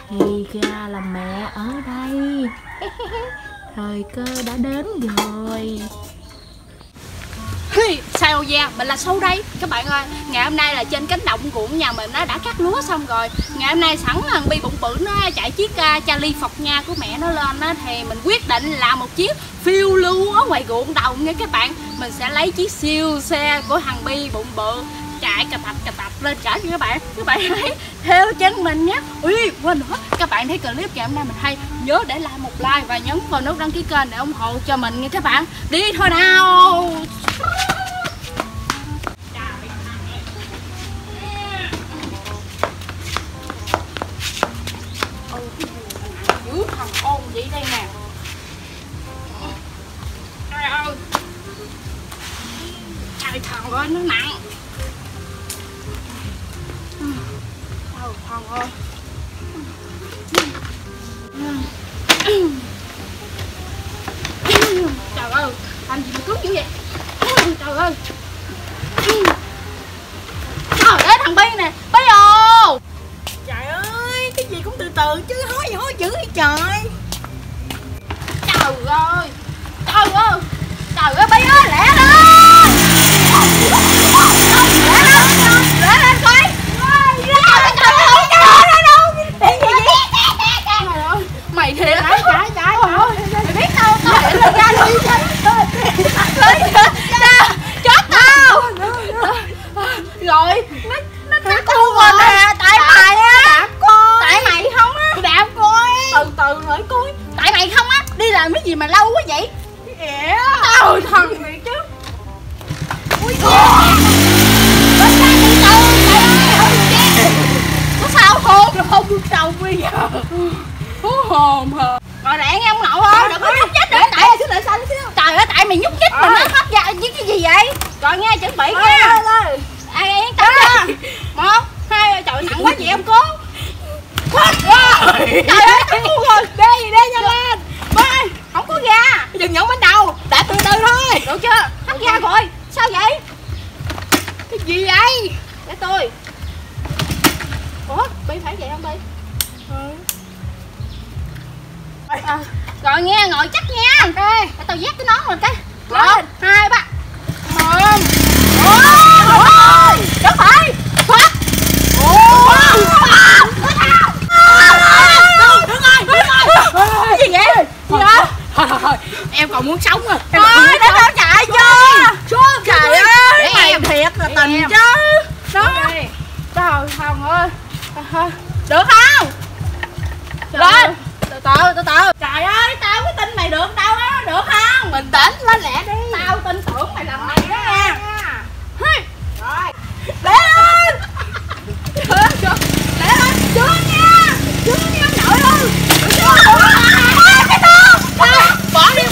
Thì ra là mẹ ở đây. Thời cơ đã đến rồi. Sao da, mình là Sâu đây. Các bạn ơi, ngày hôm nay là trên cánh đồng của nhà mình nó đã cắt lúa xong rồi. Ngày hôm nay sẵn thằng Bi bụng bự nó chạy chiếc Charlie Phọc Nha của mẹ nó lên á, thì mình quyết định làm một chiếc phiêu lưu ở ngoài ruộng đồng nha các bạn. Mình sẽ lấy chiếc siêu xe của thằng Bi bụng bự chạy cà tập lên trả cho các bạn. Các bạn hãy theo chân mình nhé. Ui, quên nữa, các bạn thấy clip ngày hôm nay mình hay, nhớ để lại một like và nhấn vào nút đăng ký kênh để ủng hộ cho mình nha các bạn. Đi thôi nào. Giữ thằng ôn vậy đây nè. Trời ơi, trời thằng ơi nó nặng. Trời thằng ơi. Trời ơi, làm gì mà cứng dữ vậy? Trời ơi. Trời ơi thằng Bi nè, Bi ồ. Trời ơi, cái gì cũng từ từ chứ, hối dữ vậy trời. Trời ơi. Trời ơi. Trời ơi Bi ơi, lẹ lên. Lẹ lên coi. Mày thiệt hả? Trời ơi, mày biết đâu tao để lên ra đi. Chết tao. Rồi, nó cắt luôn rồi nè, tại mày á. Tại mày không á. Đạp coi. Từ từ hỏi coi. Tại mày không á, đi làm cái gì mà lâu quá vậy? Trời thần này chứ. Ui bên ra từ từ. Trời ơi, có sao không? Không bước đầu bây giờ. Hú hồn hờ. Rồi lẹ nghe ông nội ơi, đừng có nhúc nhích nữa. Tại xíu lại xanh xíu. Trời ơi, tại mày nhúc nhích mà nó hất ra với cái gì vậy? Rồi nghe, chuẩn bị nha. Ai yên tâm nha. 1, 2, trời nặng quá chị em cố. Trời ơi, cắt luôn rồi. Đi nhanh lên. Bơi, không có ga. Đừng nhẫn bánh đầu, đã từ từ thôi. Được chưa? Hất ga rồi. Sao vậy? Cái gì vậy? Để tôi. Ủa, Bi phải vậy không Bi? Rồi nghe, ngồi chắc nha. Ok, để tao vét cái nón lên cái. 1, 2, 3. Ôi, đất ơi. Thoát. Cái gì vậy? Gì hả? Thôi, em còn muốn sống à. Thôi, để tao chạy cho. Trời ơi, mày thiệt là tình chứ. Đó. Trời thần ơi. Được không? Lên. Từ từ. Trời ơi, tao có tin mày được đâu á, được không? Bình tĩnh, lên lẹ đi. Tao tin tưởng mày làm mày đó nha. Rồi. Lẹ lên. Lẹ lên, chưa nha ông nội ơi. Cái đó. Bỏ đi.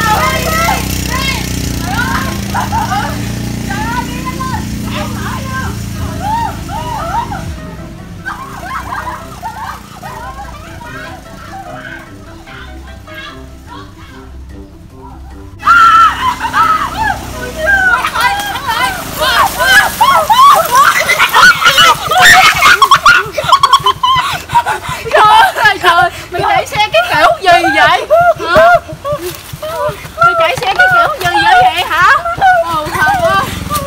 Trời, mày chạy xe cái kiểu gì vậy? Hả? Mày chạy xe cái kiểu gì vậy hả? Trời ơi.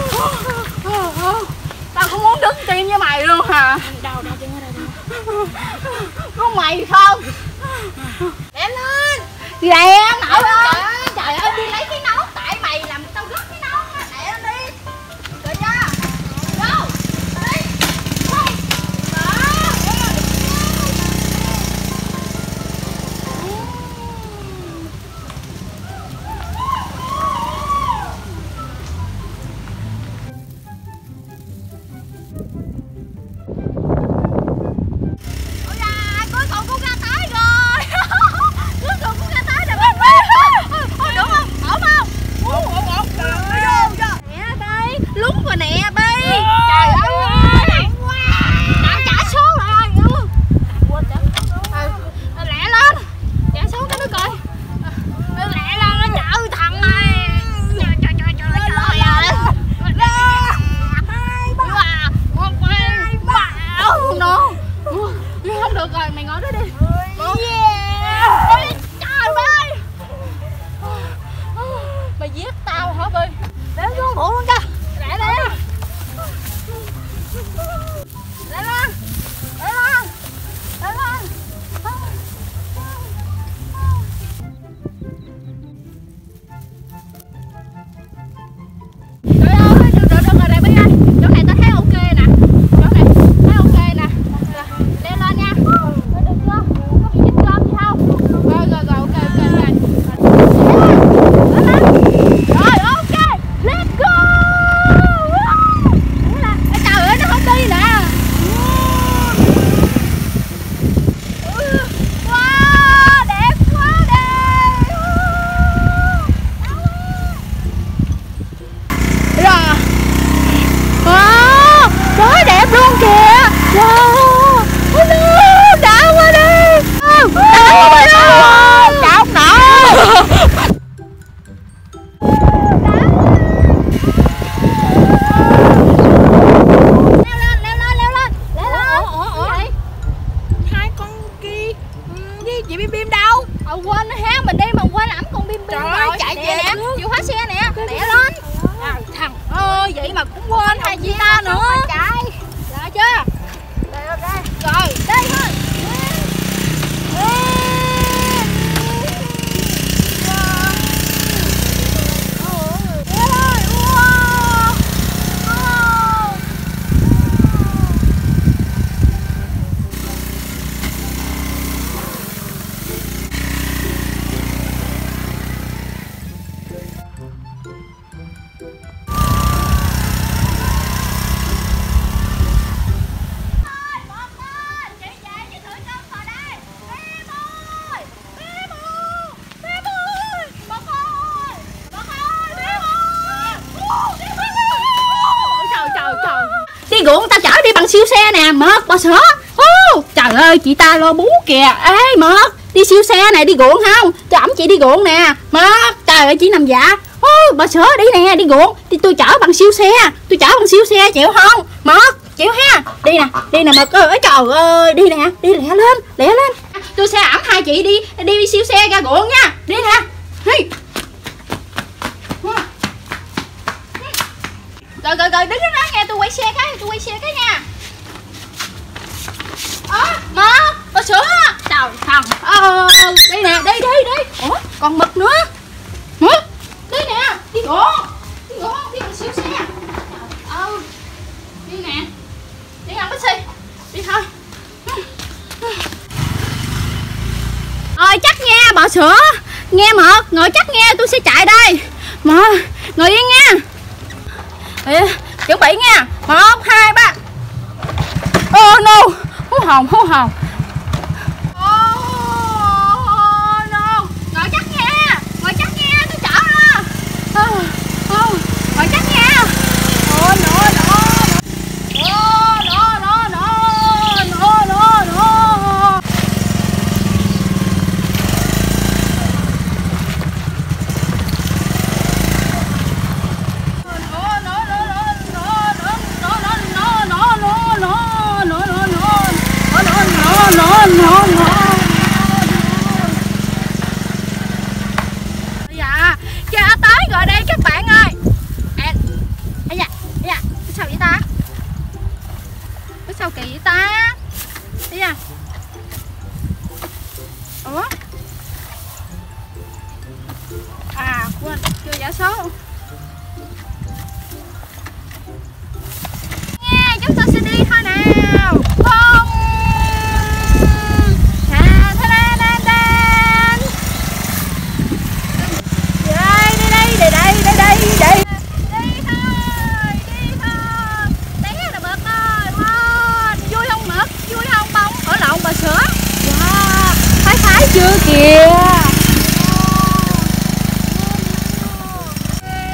Tao cũng muốn đứng tim với mày luôn hả? Đâu, chân ở đây. Có mày không? Lẹ lên. Lẹ nội ơi. Trời ơi, đi lấy cái nón. Tại mày làm tao rớt cái nón á. Lẹ lên đi. Được chưa? Go. Đi. Cuối cùng cũng ra tới rồi. Cuối cùng cũng ra tới rồi. Đúng không? Ổn không? thằng mày ngồi đó đi. Ôi, trời ơi. Mày giết tao hả Bi? Để xuống bộ luôn kìa. Để đi. Để lên. Để lên. Để lên. Trời ơi, đừng rồi đây Bi ơi. Chỗ này tao thấy ok nè. Chỗ này thấy ok nè. Leo lên nha. Được chưa? Có bị dính cơm gì không? Rồi, ok. Rồi, ok. Let's go. Trời ơi, nó không đi nè. Wow, đẹp quá đi. Rồi. Wow, quá đẹp luôn kìa. Wow, đã quá đi. Đã không nổi. Leo lên. Ủa vậy? Hai con kia với chị Bim Bim đâu? Quên nó hé mình đi mà quên ẵm con Bim Bim. Trời ơi, rồi. chạy Nè, về nè, trước. chịu khóa xe nè, lẹ lên. Thằng ơi, vậy mà cũng quên hai chị ta nữa. Chạy. Được chưa? Rồi, đi thôi. Đi ruộng tao chở đi bằng siêu xe nè Mật, bò sữa. Trời ơi chị ta lo bú kìa. Ê Mật, đi siêu xe này, đi ruộng không? Cho ẩm chị đi ruộng nè Mật. Trời ơi chị nằm dạ. Bò sữa đi nè, đi ruộng. Tôi chở bằng siêu xe. Tôi chở bằng siêu xe, chịu không? Mật, chịu ha. Đi nè Mật ơi. Trời ơi, đi nè, đi lẹ lên. Tôi sẽ ẩm hai chị đi siêu xe ra ruộng nha. Đi nè. Rồi đứng đó nghe, tôi quay xe cái nha. Mật, bò sữa. Trời thằng đi nè, đi. Ủa còn Mực nữa. Đi nè, đi ruộng, đi bằng siêu xe. Đi nè, đi ăn bánh xì, đi thôi. Chắc nghe bò sữa, nghe Mật, ngồi chắc nghe, tôi sẽ chạy đây. Mật, ngồi yên nha. Chuẩn bị nha. 1, 2, 3. Oh no. Hú hồn. Oh no. Ngồi chắc nha, tôi chở đó. Ngồi chắc nha. No. Dạ, cha tới rồi đây các bạn ơi. Dạ, sao vậy ta? Sao kỳ vậy ta? Dạ. Ủa? Quên, chưa giả số. Nghe, chúng tôi sẽ đi thôi nào. Không. Chưa kìa.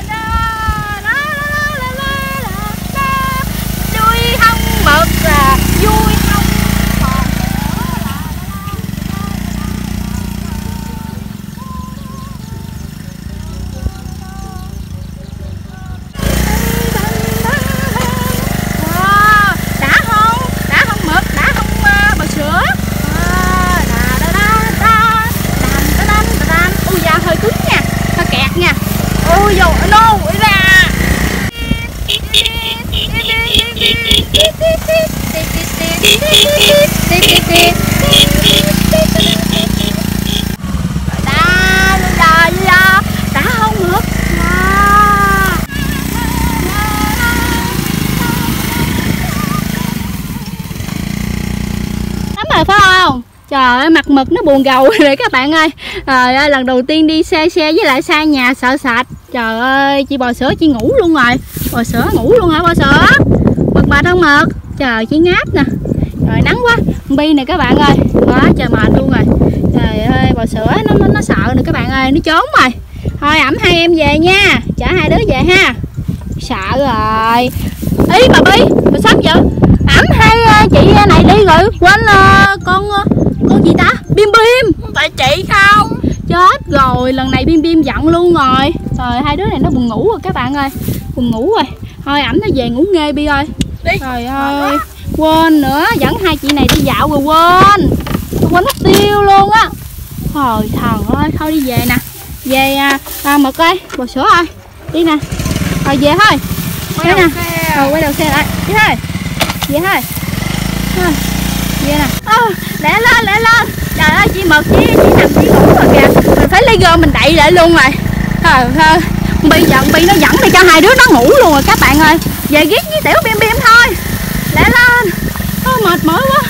rồi phải không? Trời ơi, mặt mực nó buồn gầu rồi các bạn ơi. Trời ơi, lần đầu tiên đi xe với lại xa nhà sợ sệt. Trời ơi, chị bò sữa chị ngủ luôn rồi. Bò sữa ngủ luôn hả bò sữa? Mực mệt không Mực? Trời chị ngáp nè. Trời nắng quá. Bi nè các bạn ơi. Quá trời mệt luôn rồi. Trời ơi, bò sữa nó sợ nè các bạn ơi, nó trốn rồi. Thôi ẵm hai em về nha. Chở hai đứa về ha. Sợ rồi. Ý bà Bi, bà sắp vậy? Ẵm hai chị này đi rồi quên con gì ta? Bim Bim. Tại chị không. Chết rồi, lần này Bim Bim giận luôn rồi. Trời, hai đứa này nó buồn ngủ rồi các bạn ơi. Buồn ngủ rồi. Thôi ẵm nó về ngủ nghe Bi ơi. Đi. Trời ơi, quên nữa, dẫn hai chị này đi dạo rồi quên. Tôi quên mất tiêu luôn á. Trời thần ơi, thôi đi về nè. Về Mực ơi, bò sữa ơi. Đi nè. Rồi về thôi. Đây nè. Quay đầu xe lại. Đi thôi. Về thôi. Thôi. Về nè. Lẹ lên. Trời ơi, chị Mực chị nằm chị ngủ rồi kìa. Mình phải lấy gom mình đậy lại luôn rồi. Trời ơi. Bi nó dẫn đi cho hai đứa nó ngủ luôn rồi các bạn ơi. Về ghét với tiểu Bim Bim thôi. Lẹ lên. Mệt mỏi quá.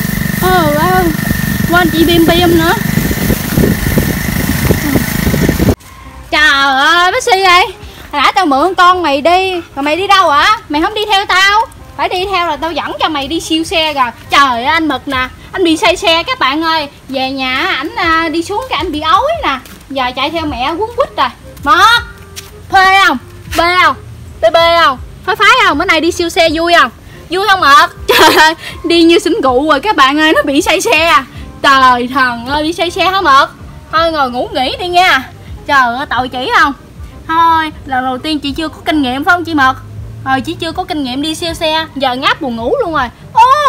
Quên chị Bim Bim nữa. Trời ơi, bác Si ơi. Hồi nãy tao mượn con mày đi. Rồi mày đi đâu hả? Mày không đi theo tao. Phải đi theo là tao dẫn cho mày đi siêu xe rồi. Trời ơi anh Mực nè. Anh bị say xe các bạn ơi. Về nhà ảnh đi xuống cái anh bị ói nè. Giờ chạy theo mẹ quấn quýt rồi. Mực, phê không? Bê không? Bê không? Phái không? Bữa nay đi siêu xe vui không? Vui không Mực? Trời ơi, đi như xỉn cụ rồi các bạn ơi. Nó bị say xe. Trời thần ơi, bị say xe hả Mực? Thôi ngồi ngủ nghỉ đi nha. Trời ơi, tội chỉ không? Thôi, lần đầu tiên chị chưa có kinh nghiệm phải không chị Mực? Rồi chị chưa có kinh nghiệm đi siêu xe. Giờ ngáp buồn ngủ luôn rồi.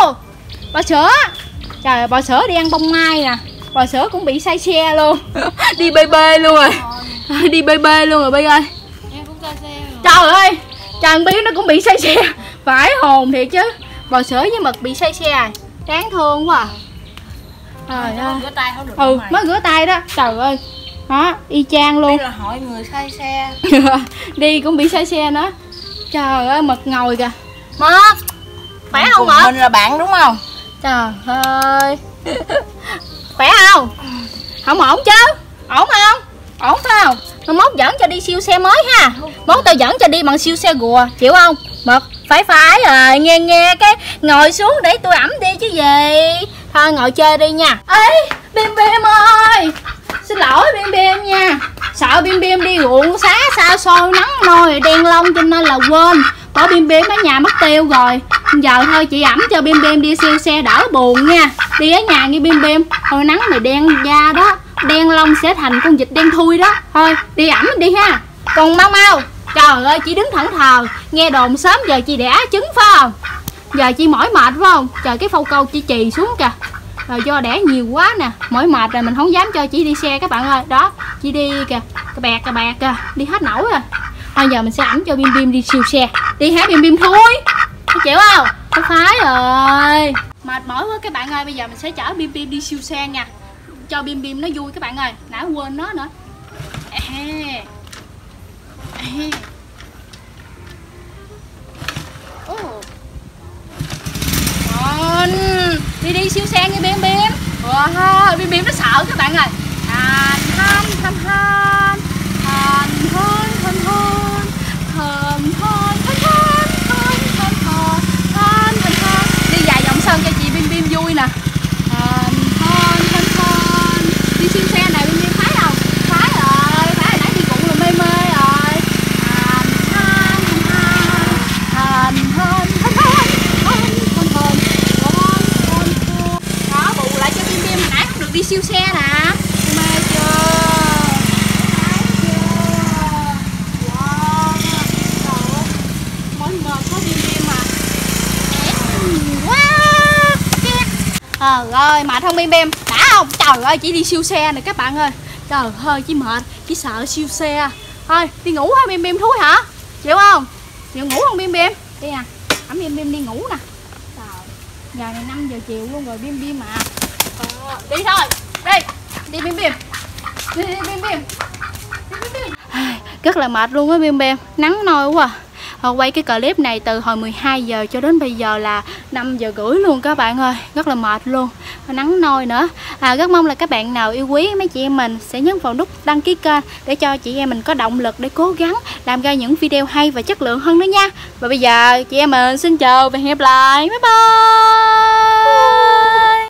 Bò sữa. Trời ơi, bò sữa đi ăn bông mai nè. Bò sữa cũng bị say xe luôn. Đi bê bê luôn rồi. Đi bê bê luôn rồi Bi ơi. Em cũng say xe rồi. Trời ơi, Trần Bi nó cũng bị say xe. Phải hồn thiệt chứ. Bò sữa với Mực bị say xe rồi. Đáng thương quá à. Trời ơi. Rửa tay không được mày. Mới rửa tay đó. Trời ơi. Đó, y chang luôn. Đây là hội người say xe. Đi cũng bị say xe nữa. Trời ơi, Mực ngồi kìa. Mực, khỏe không Mực? Mình là bạn đúng không? Trời ơi. Khỏe không? Không ổn chứ? Ổn không? Ổn phải không? Mai mốt dẫn cho đi siêu xe mới ha. Mốt tao dẫn cho đi bằng siêu xe rùa. Chịu không? Mực, phải rồi. Nghe cái ngồi xuống để tôi ẵm đi chứ gì. Thôi ngồi chơi đi nha. Ê, Bim Bim ơi. Xin lỗi Bim Bim nha. Sợ Bim Bim đi ruộng xá xa xôi nắng nôi đen lông cho nên là quên. Bỏ Bim Bim ở nhà mất tiêu rồi. Giờ thôi chị ẵm cho Bim Bim đi siêu xe đỡ buồn nha. Đi ở nhà nghe Bim Bim. Thôi nắng mày đen da đó, đen lông sẽ thành con vịt đen thui đó. Thôi đi ẵm đi ha. Còn mau. Trời ơi, chị đứng thẫn thờ. Nghe đồn sớm giờ chị đẻ trứng phải không? Giờ chị mỏi mệt phải không? Trời, cái phâu câu chị chì xuống kìa. Rồi do đẻ nhiều quá nè, mỏi mệt rồi mình không dám cho chị đi xe các bạn ơi. Đó, chị đi kìa, cà bẹt kìa, đi hết nổi rồi. Thôi giờ mình sẽ ẵm cho Bim Bim đi siêu xe. Đi hả Bim Bim thôi. Có chịu không? Không phải rồi. Mệt mỏi quá các bạn ơi, bây giờ mình sẽ chở Bim Bim đi siêu xe nha. Cho Bim Bim nó vui các bạn ơi. Nãy quên nó nữa. Đi siêu xe như Bim Bim. Bim Bim nó sợ các bạn ơi. Đi vài vòng sân cho chị Bim Bim vui nè. Đi siêu xe này Bim Bim phải không? Phải rồi, phải hồi nãy đi cũng là mê rồi. Đó, bù lại cho Bim Bim hồi nãy không được đi siêu xe nè. Mê chưa? Thấy chưa? Wow. Trời ơi, mỏi mệt có Bim Bim mà. Rồi, mệt không Bim Bim? Đã không? Trời ơi, chỉ đi siêu xe này các bạn ơi. Trời ơi, chỉ mệt, chỉ sợ siêu xe. Thôi, đi ngủ hả Bim Bim thúi hả? Chịu không? Chịu ngủ không Bim Bim? Đi nè, ẵm Bim Bim đi ngủ nè. Trời, giờ này 5 giờ chiều luôn rồi Bim Bim mà. Đi thôi, đi Bim Bim. Đi Bim Bim. Rất là mệt luôn á Bim Bim, nắng nôi quá. Quay cái clip này từ hồi 12 giờ cho đến bây giờ là 5 giờ rưỡi luôn các bạn ơi. Rất là mệt luôn. nắng nôi nữa. Rất mong là các bạn nào yêu quý mấy chị em mình sẽ nhấn vào nút đăng ký kênh để cho chị em mình có động lực để cố gắng làm ra những video hay và chất lượng hơn nữa nha. Và bây giờ chị em mình xin chào và hẹn gặp lại. Bye bye.